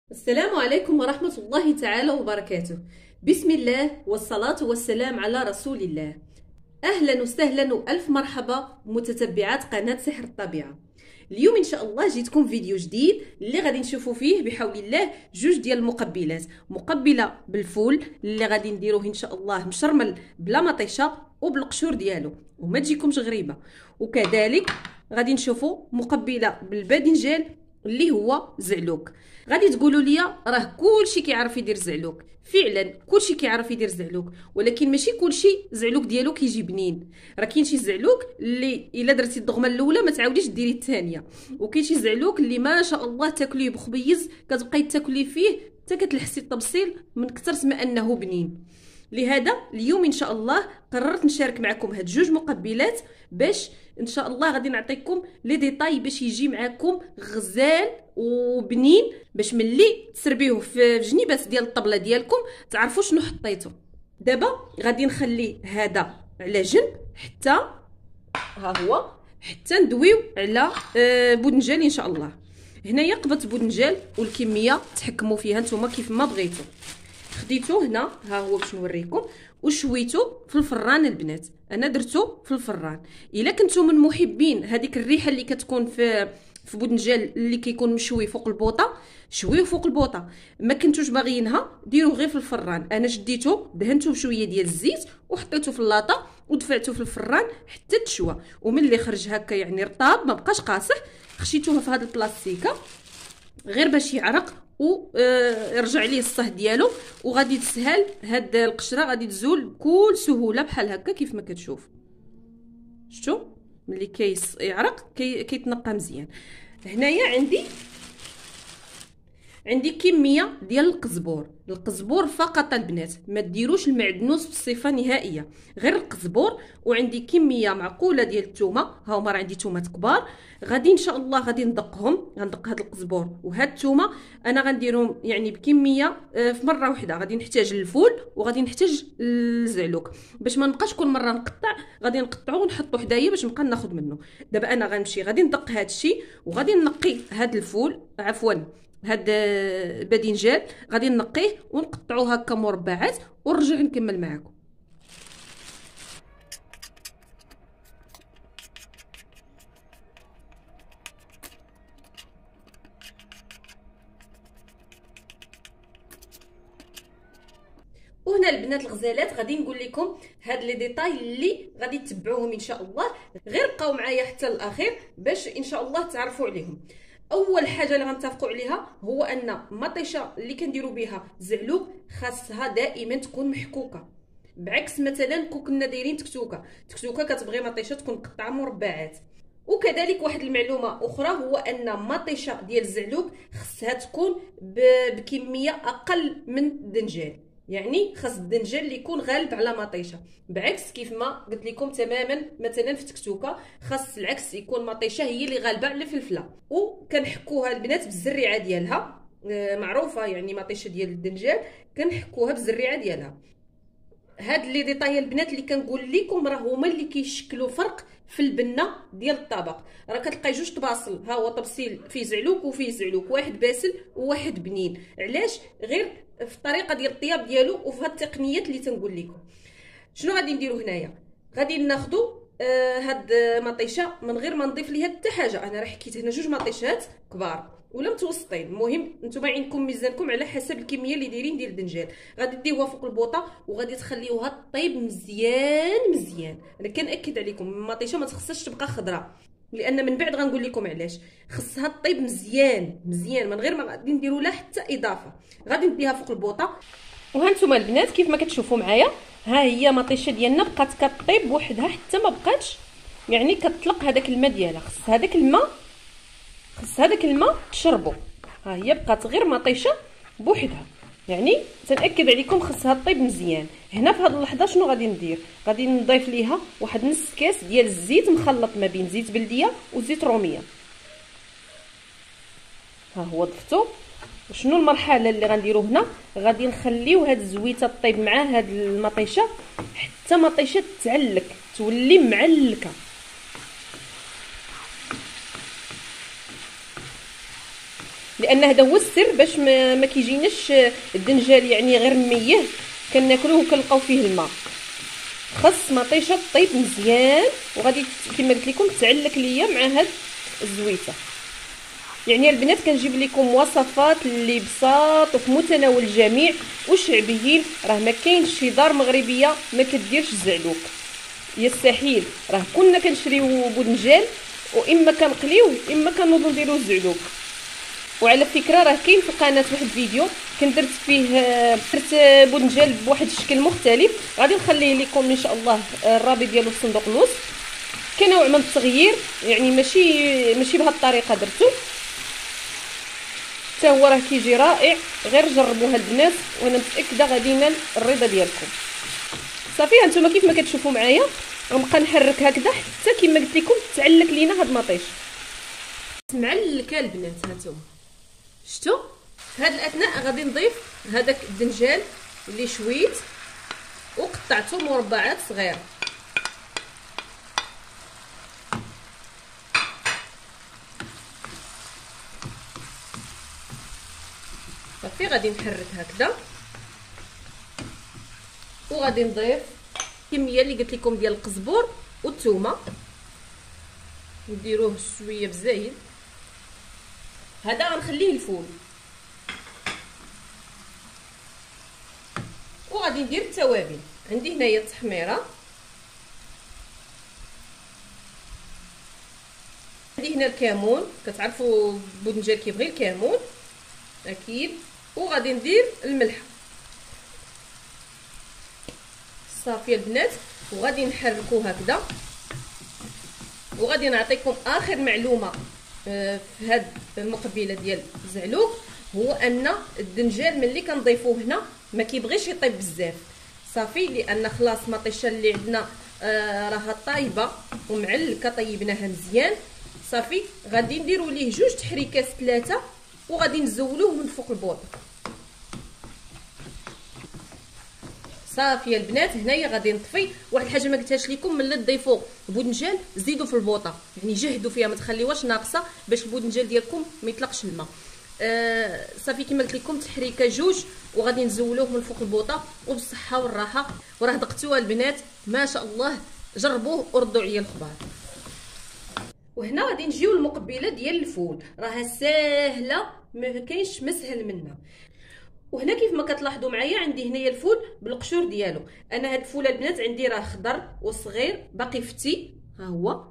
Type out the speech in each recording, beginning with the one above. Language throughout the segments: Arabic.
السلام عليكم ورحمة الله تعالى وبركاته. بسم الله والصلاة والسلام على رسول الله. أهلا وسهلا وألف مرحبا متتبعات قناة سحر الطبيعة. اليوم إن شاء الله جيتكم فيديو جديد اللي غادي نشوفوا فيه بحول الله جوج ديال المقبلات، مقبلة بالفول اللي غادي نديروه إن شاء الله مشرمل بلا مطيشة وبالقشور ديالو وما تجيكمش غريبة، وكذلك غادي نشوفوا مقبلة بالباذنجان اللي هو زعلوك. غادي تقولوا لي راه كلشي كيعرف يدير زعلوك، فعلا كلشي كيعرف يدير زعلوك، ولكن ماشي كلشي زعلوك ديالو كيجي بنين. راه كاين شي زعلوك اللي الا درتي الضغمه الاولى ما تعاوديش ديري الثانيه، وكاين شي زعلوك اللي ما شاء الله تاكليه بخبيز كتبقاي تاكلي فيه حتى كتلحسي التبصيل من كثرت ما انه بنين. لهذا اليوم ان شاء الله قررت نشارك معكم هاد جوج مقبلات باش ان شاء الله غادي نعطيكم لي ديتاي باش يجي معكم غزال وبنين، باش ملي تسربيوه في جنيبات ديال الطبله ديالكم تعرفوا شنو حطيتو. دابا غادي نخلي هذا على جنب حتى ها هو حتى ندويو على بودنجال ان شاء الله. هنايا قبضت بودنجال والكميه تحكموا فيها نتوما كيف ما بغيتو. خديتو هنا ها هو باش نوريكم وشويتو في الفران. البنات انا درتو في الفران. الا كنتو من محبين هذيك الريحه اللي كتكون في بودنجال اللي كيكون مشوي فوق البوطه، شويوه فوق البوطه. ما كنتوش باغيينها ديروه غير في الفران. انا شديتو دهنتو بشويه ديال الزيت وحطيتو في اللاطه ودفعتو في الفران حتى تشوى، وملي خرج هكا يعني رطاب ما بقاش قاصح خشيتوه في هذا البلاستيكه غير باش يعرق ويرجع ليه الصهد ديالو، وغادي تسهل هاد القشره غادي تزول بكل سهوله بحال هكا كيف ما كتشوف. شفتوا ملي يعرق كيتنقى مزيان. هنايا عندي كميه ديال القزبور فقط البنات، ما ديروش المعدنوس بصفه نهائيه، غير القزبور. وعندي كميه معقوله ديال الثومه، ها هما راه عندي ثومات كبار. غادي ان شاء الله غادي غندق هاد القزبور وهاد الثومه. انا غنديرهم يعني بكميه في مره واحده. غادي نحتاج الفول وغادي نحتاج الزعلوك باش ما نبقاش كل مره نقطع، غادي نقطعو ونحطو حدايا باش نبقى ناخذ منه. دابا انا غنمشي غادي ندق هاد الشيء وغادي نقي هاد الفول، عفوا هاد الباذنجان غادي نقيه ونقطعوه هكا مربعات ونرجع نكمل معكم. وهنا البنات الغزالات غادي نقول لكم هاد لي ديتاي اللي غادي تتبعوهم ان شاء الله، غير بقاو معايا حتى الاخير باش ان شاء الله تعرفوا عليهم. اول حاجه اللي غنتفقوا عليها هو ان مطيشه اللي كنديروا بها زعلوك خاصها دائما تكون محكوكه، بعكس مثلا كون كنا دايرين تكتوكه كتبغي مطيشه تكون مقطعه مربعات. وكذلك واحد المعلومه اخرى هو ان مطيشه ديال الزعلوك خاصها تكون بكميه اقل من الدنجال، يعني خاص الدنجال اللي يكون غالب على مطيشه، بعكس كيف ما قلت لكم تماما مثلا في تكتوكه خاص العكس يكون مطيشه هي اللي غالبه على الفلفله. وكنحكوها البنات بالزريعه ديالها، معروفه يعني مطيشه ديال الدنجال كنحكوها بالزريعه ديالها. هاد لي ديتاي البنات اللي كنقول لكم راه هما اللي كيشكلوا فرق في البنه ديال الطبق. راه كتلقاي جوج طباصل، ها هو طبسيل فيه زعلوك وفيه زعلوك، واحد باسل وواحد بنين. علاش؟ غير في الطريقه ديال الطياب ديالو وفي هاد التقنيات اللي تنقول لكم. شنو غادي نديرو هنايا؟ غادي ناخذوا هاد مطيشه من غير ما نضيف ليها حتى حاجه. انا راه حكيت هنا جوج مطيشات كبار ولا متوسطين، المهم نتوما عندكم ميزانكم على حسب الكميه اللي دايرين ديال الدنجال. غادي ديوها فوق البوطه وغادي تخليوها طيب مزيان. انا كنأكد عليكم المطيشه ما تخصهاش تبقى خضراء، لان من بعد غنقول لكم علاش. خصها طيب مزيان من غير ما غادي نديروا لها حتى اضافه. غادي نديها فوق البوطه وها نتوما البنات كيف ما كتشوفوا معايا، ها هي مطيشه ديالنا بقات كطيب بوحدها حتى ما بقاتش يعني كتطلق هذاك الماء ديالها. خص هذاك الماء تشربوا. ها هي بقات غير مطيشه بوحدها، يعني تنأكد عليكم خصها طيب مزيان. هنا في هذه اللحظه شنو غادي ندير؟ غادي نضيف ليها واحد نص كاس ديال الزيت مخلط ما بين زيت بلديه وزيت روميه. ها هو ضفتو. وشنو المرحله اللي غنديرو هنا؟ غادي نخليو هاد الزويته طيب مع هاد المطيشه حتى مطيشه تعلك تولي معلكه. لان هذا هو السر باش ما كيجيناش الدنجال يعني غير ميه كناكلوه وكنلقاو فيه الماء. خاص مطيشه طيب مزيان، وغادي كما قلت لكم تعلك ليا مع هاد الزويته. يعني البنات كنجيب لكم وصفات اللي بساط وفي متناول الجميع وشعبيين. راه ما كاينش شي دار مغربيه ما كديرش الزعلوك، يستحيل. راه كنا كنشريو بودنجال واما كنقليوه اما كنوضو نديرو الزعلوك. وعلى فكره راه كاين في القناه واحد الفيديو كنت درت فيه درت بودنجال بواحد الشكل مختلف، غادي نخليه لكم ان شاء الله الرابط ديالو في صندوق الوصف. كنوع من التغيير يعني ماشي بهذه الطريقه درتو، حتى هو راه كيجي رائع. غير جربوها البنات وانا متاكده غادي ينال الرضا ديالكم. صافي هانتوما كيف ما كتشوفوا معايا غنبقى نحرك هكذا حتى كما قلت لكم تعلق لينا هاد المطيش معلكه البنات. هانتوما شفتوا في هاد الاثناء غادي نضيف هذاك الدنجال اللي شويت وقطعته مربعات صغيره. صافي غادي نحرك هكذا وغادي نضيف الكميه اللي قلت لكم ديال القزبور والثومه، نديروه شويه بزايد. هذا غنخليه الفول، وغادي ندير التوابل. عندي هنايا التحميره، عندي هنا الكمون، كتعرفوا البودنجال كيبغي الكمون اكيد، وغادي ندير الملح. صافي البنات وغادي نحركو هكذا. وغادي نعطيكم اخر معلومه في هاد المقبله ديال الزعلوك، هو ان الدنجال ملي كنضيفوه هنا ما كيبغيش يطيب بزاف. صافي لان خلاص مطيشه اللي عندنا راها طايبه ومعلكه، طيبناها مزيان. صافي غادي نديروا ليه 2 تحريكات 3 وغادي نزولوه من فوق البوط. صافي البنات هنايا غادي نطفي. واحد الحاجه ما قلتهاش لكم، ملي تضيفوا البودنجال زيدوا في البوطه، يعني جهدوا فيها ما تخليوهاش ناقصه باش البودنجال ديالكم ما يطلقش الماء. صافي كما قلت لكم تحريكه 2 وغادي نزولوه من فوق البوطه وبالصحه والراحه. وراه ذقتوها البنات ما شاء الله، جربوه وردوا عليا الخبار. وهنا غادي نجيو للمقبله ديال الفول، راها ساهله ما كاينش مسهل منها. وهنا كيف ما كتلاحظوا معايا عندي هنايا الفول بالقشور ديالو. انا هاد الفول البنات عندي راه خضر وصغير باقي فتي، ها هو.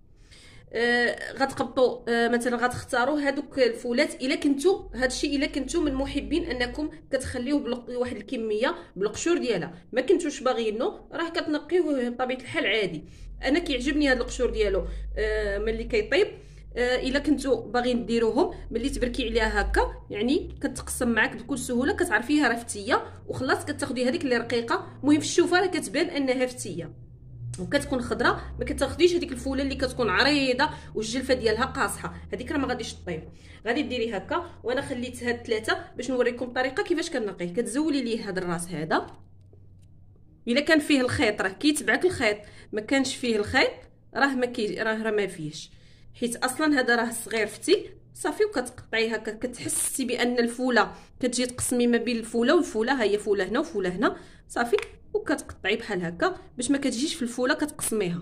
غتقبطوا مثلا غتختاروا هادوك الفولات الا كنتو هادشي الا كنتو من محبين انكم كتخليوه بواحد الكميه بالقشور ديالها. ما كنتوش باغيينو راه كتنقيوه بطبيعه الحال عادي. انا كيعجبني هاد القشور ديالو ملي كيطيب. الا كنتو باغيين ديروهم ملي تبركي عليها هكا يعني كتقسم معاك بكل سهوله، كتعرفيها راه فتيه وخلاص كتاخدي هذيك اللي رقيقه. المهم في الشوفه راه كتبان انها فتيه وكتكون خضراء. ما كتاخديش هذيك الفوله اللي كتكون عريضه والجلفه ديالها قاصحه، هذيك راه ما غاديش طيب. غادي ديري هكا وانا خليت هاد 3 باش نوريكم الطريقه كيفاش كنقيه. كتزولي ليه هذا الراس هذا، الا كان فيه الخيط راه كيتبعك الخيط، ما كانش فيه الخيط راه ما فيهش، حيت اصلا هذا راه صغير فتي. صافي وكتقطعي هكا، كتحسي بان الفوله كتجي تقسمي ما بين الفوله والفوله، ها هي فوله هنا وفوله هنا. صافي وكتقطعي بحال هكا باش ما كتجيش في الفوله كتقسميها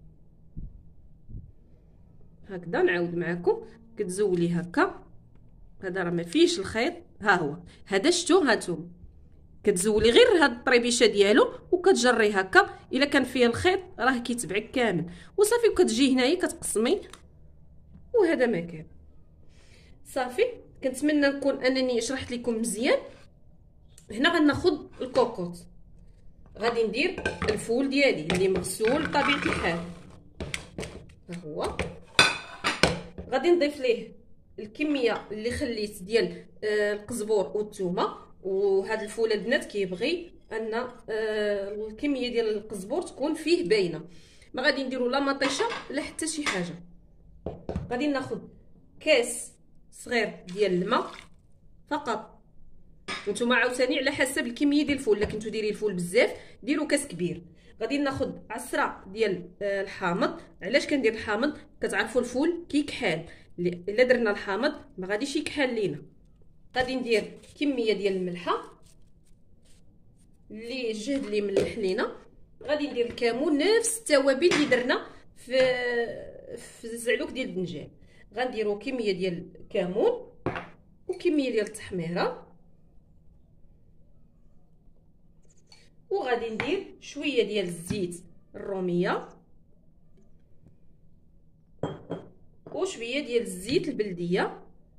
هكذا. نعاود معكم كتزولي هكا، هذا راه ما فيهش الخيط، ها هو هذا شتو هانتوما. كتزولي غير هاد الطريبيشه ديالو وكتجري هكا، الا كان فيه الخيط راه كيتبعك كامل. وصافي وكتجي هنايا كتقسمي، وهذا ما كان. صافي كنتمنى نكون انني شرحت لكم مزيان. هنا غناخذ الكوكوط، غادي ندير الفول ديالي اللي مغسول بطبيعه الحال، ها هو. غادي نضيف ليه الكميه اللي خليت ديال القزبور والثومه. وهاد الفول البنات كيبغي ان الكميه ديال القزبور تكون فيه باينه، ما غادي نديروا لا مطيشه لا حتى شي حاجه. غادي ناخذ كاس صغير ديال الماء فقط نتوما عاوتاني على حسب الكميه ديال الفول. الا كنتو ديري الفول بزاف ديروا كاس كبير. غادي ناخذ عصره ديال الحامض. علاش كندير الحامض؟ كتعرفوا الفول كيكحال، الا درنا الحامض ما غاديش يكحل لينا. غادي ندير كميه ديال الملحه اللي الجهد اللي ملح لينا. غادي ندير الكمون، نفس التوابل اللي درنا في الزعلوك ديال الدنجال. غنديروا كميه ديال الكمون وكميه ديال التحميره، وغادي ندير شويه ديال الزيت الروميه وشويه ديال الزيت البلديه.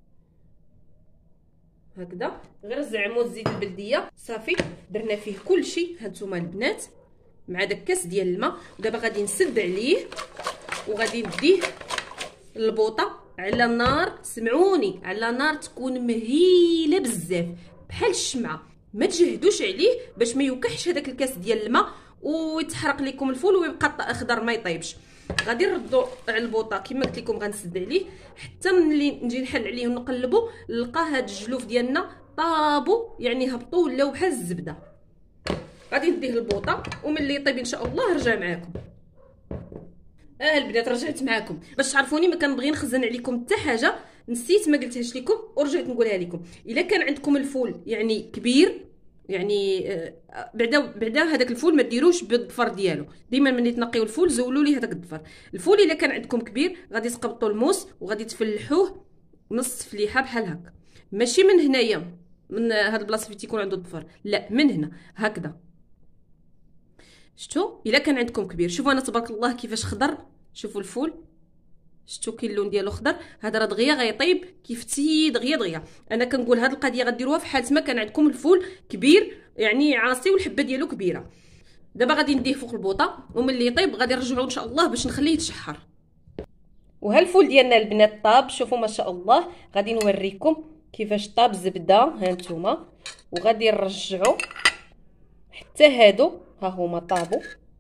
هكذا غير زعموا الزيت البلديه صافي. درنا فيه كلشي هانتوما البنات مع داك كاس ديال الماء. ودابا غادي نسد عليه وغادي نديه البوطه على النار. سمعوني، على نار تكون مهيله بزاف بحال الشمعه. ما تجهدوش عليه باش ما يوقعش هذاك الكاس ديال الماء ويتحرق لكم الفول ويبقى اخضر ما يطيبش. غادي نردو على البوطه كما قلت لكم، غنسد عليه حتى ملي نجي نحل عليه ونقلبو نلقى هاد الجلوف ديالنا طابو، يعني هبطوا ولاو بحال الزبده. غادي نديه البوطه وملي يطيب ان شاء الله نرجع معكم. البنات رجعت معكم. باش تعرفوني ما كنبغي نخزن عليكم حتى حاجه نسيت ما قلتهاش لكم ورجعت نقولها لكم. الا كان عندكم الفول يعني كبير، يعني بعدا هذاك الفول ما ديروش بالضفر ديالو. ديما ملي تنقيو الفول زولوا لي هذاك الضفر. الفول الا كان عندكم كبير غادي تقبطوا الموس وغادي تفلحوه نص تفليحه بحال هكا، ماشي من هنايا من هاد البلاصه فين تيكون عنده الضفر، لا من هنا هكذا. شفتوا؟ الا كان عندكم كبير. شوفوا انا تبارك الله كيفاش خضر. شوفوا الفول، شفتوا كي اللون ديالو خضر. هذا راه دغيا غيطيب كيف تي دغيا. انا كنقول هاد القضيه غديروها في حاله ما كان عندكم الفول كبير، يعني عاصي والحبه ديالو كبيره. دابا غادي نديه فوق البوطه وملي يطيب غادي نرجعو ان شاء الله باش نخليه يتشحر. وها الفول ديالنا البنات طاب. شوفوا ما شاء الله. غادي نوريكم كيفاش طاب الزبده هانتوما. وغادي نرجعو حتى هادو ها هما طابوا.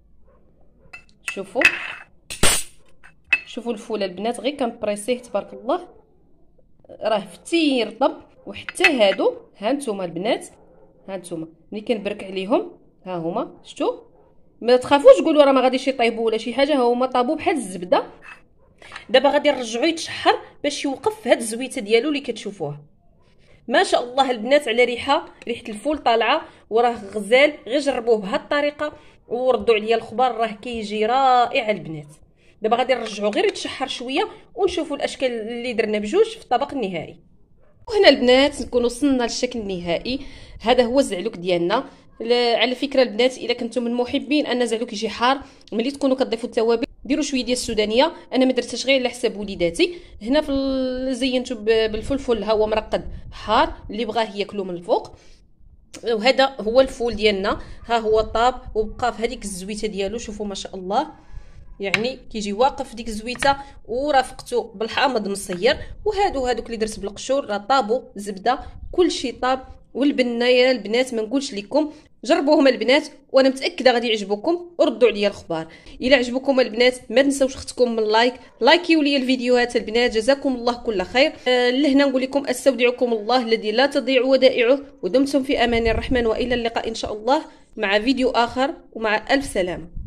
شوفوا الفول البنات غير كنبريسيه تبارك الله راه فتي يرطب. وحتى هادو هانتوما البنات، هانتوما ملي كنبرك عليهم ها هما. شفتوا؟ ما تخافوش تقولوا راه ما غاديش يطيبوا ولا شي حاجه، ها هما طابوا بحال الزبده. دابا غادي نرجعوه يتشحر باش يوقف هاد الزويته ديالو اللي كتشوفوها. ما شاء الله البنات على ريحه الفول طالعه وراه غزال. غير جربوه بهاد الطريقه وردوا عليا الخبر، راه كيجي رائع البنات. دابا غادي نرجعو غير يتشحر شويه ونشوفوا الاشكال اللي درنا بجوج في الطبق النهائي. وهنا البنات نكون وصلنا للشكل النهائي. هذا هو الزعلوك ديالنا. على فكره البنات الا كنتم من محبين ان الزعلوك يجي حار، ملي تكونوا كتضيفوا التوابل ديروا شويه ديال السودانيه. انا ما درتهاش غير على حساب وليداتي. هنا زينته بالفلفل ها هو مرقد حار اللي بغاه ياكلو من الفوق. وهذا هو الفول ديالنا، ها هو طاب وبقى في هذيك الزويته ديالو. شوفوا ما شاء الله، يعني كيجي واقف ديك الزويته ورافقته بالحامض مصير. هادوك اللي درت بالقشور راه طابوا زبده، كلشي طاب. والبنه يا البنات ما نقولش لكم جربوهم البنات وانا متاكده غادي يعجبوكم وردوا عليا الخبار. الا عجبكم البنات ما تنساوش اختكم من لايكيو لي الفيديوهات البنات. جزاكم الله كل خير. لهنا نقول لكم استودعكم الله الذي لا تضيع ودائعه، ودمتم في امان الرحمن، والى اللقاء ان شاء الله مع فيديو اخر ومع الف سلامه.